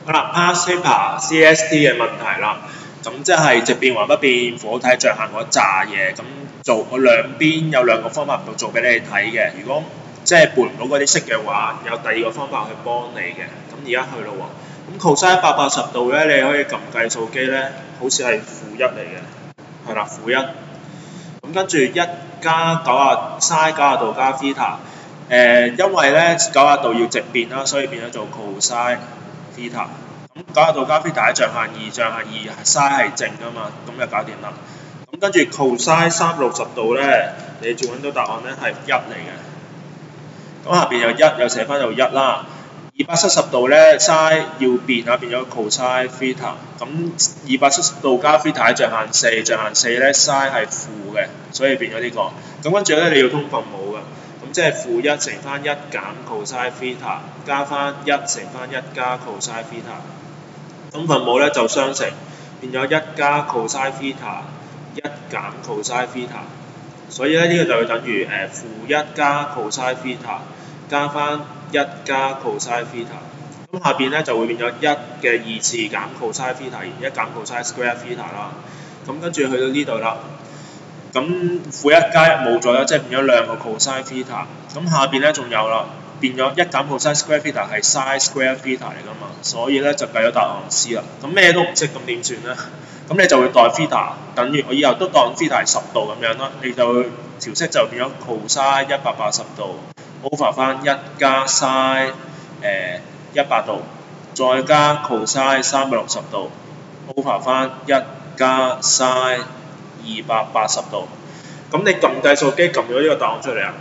好啦 ，past paper CST 嘅問題啦，咁即係直變橫不變符號體象限嗰扎嘢，咁我兩邊有兩個方法做俾你睇嘅。如果即係背唔到嗰啲式嘅話，有第二個方法去幫你嘅。咁而家去咯喎，咁 cos 180度咧，你可以撳計數機咧，好似係負一嚟嘅，係啦，負一。咁跟住1加sin 90度加 theta， 因為咧90度要直變啦，所以變咗做 cos theta。咁90度加 theta 喺象限2，象限2 sin 係正㗎嘛，咁就搞掂啦。咁跟住 cos 360度咧，你仲揾到答案咧係1嚟嘅。咁下邊有1，又寫翻做1啦。270度咧 sin 要變啊，變咗 cos theta。咁270度加 theta 喺象限4，象限4咧 sin 係負嘅，所以變咗呢個。咁跟住咧你要通分母㗎。咁即係負1乘翻1減 cos theta， 加翻1乘翻1加 cos theta。咁分母咧就相乘，變咗1加 cos theta， 1減 cos theta。所以咧呢個就會等於負1加 cos theta， 加翻1加 cos theta。咁下邊咧就會變咗1嘅2次減 cos theta， 而1減 cos square theta 啦。咁跟住去到呢度啦。咁負1加1冇咗啦，即係變咗兩個 cos theta。咁下邊咧仲有啦，變咗1減 cos square theta 係 sin square theta 嚟㗎嘛，所以咧就計咗答案 C 啦。咁咩都唔識咁點算咧？咁你就會代 theta 等於我以後都當 theta 係10度咁樣啦，你就會調式就變咗 cos 180度 over 翻1加 sin 100度，再加 cos 360度 over 翻1加 sin 280度。咁你撳計數機撳咗呢個答案出嚟啊？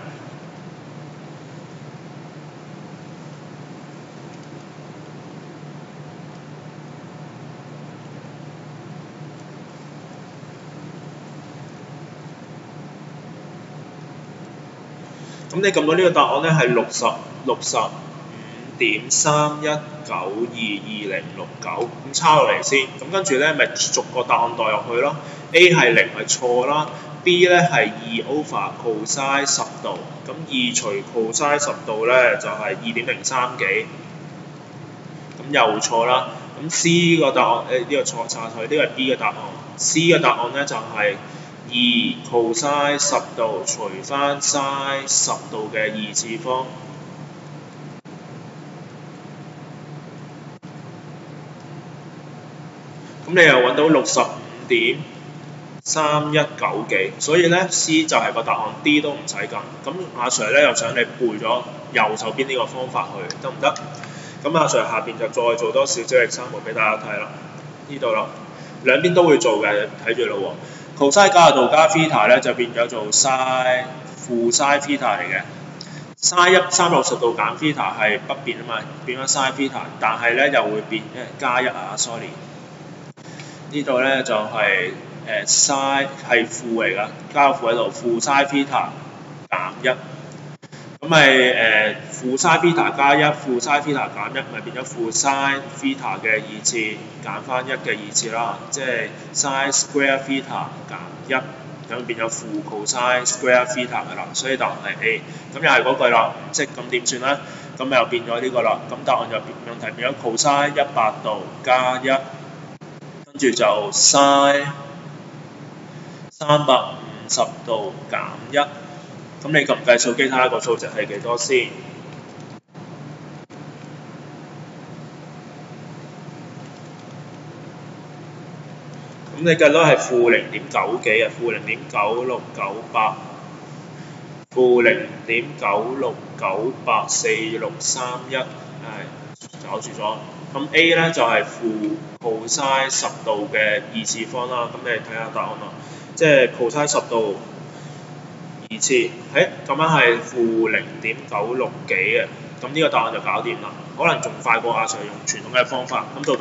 咁你撳到呢個答案咧係65.31922069，咁抄落嚟先。咁跟住咧咪逐個答案代入去咯。A 係0係錯啦 ，B 咧係2 over cos 10度，咁2除 cos 10度咧就係2.03幾，咁又錯啦。咁 C 個答案呢個錯晒佢，呢個係 B 嘅答案。C 嘅答案咧就係2 cos 10度除翻 sin 10度嘅2次方。咁你又揾到65.3192幾，所以咧 C 就係個答案 ，D 都唔使撳。咁阿 Sir 咧又想你背咗右手邊呢個方法去，得唔得？咁阿 Sir 下邊就再做多少少 example 俾大家睇啦。呢度啦，兩邊都會做嘅，睇住咯喎。cos 90度加 theta 咧就變咗做負 sin theta 嚟嘅。sin 360度減 theta 係不變啊嘛，變咗 sin theta， 但係咧又會變加1啊 ，sorry。呢度咧就係sin 係負嚟㗎，加個負喺度，負 sin theta 減1，咁咪負 sin theta 加1，負 sin theta 減1，咪變咗負 sin theta 嘅2次減翻1嘅2次啦，即係 sin square theta 減1，咁變咗負 cos square theta 㗎啦，所以答案係 A。咁又係嗰句啦，唔識咁點算咧？咁又變咗呢個啦，咁答案就問題變咗 cos 100度加1。跟住就 sin 350度減1，咁你撳計數機睇下個數值係幾多先？咁你計到係負0.9幾啊？負0.9698，負0.96984631，搞住咗。咁 A 咧就係負 cos 10度嘅2次方啦，咁你睇下答案啦，即係 cos 10度2次，咁樣係負0.96幾嘅，咁呢個答案就搞掂啦，可能仲快過阿 Sir 用傳統嘅方法，咁到。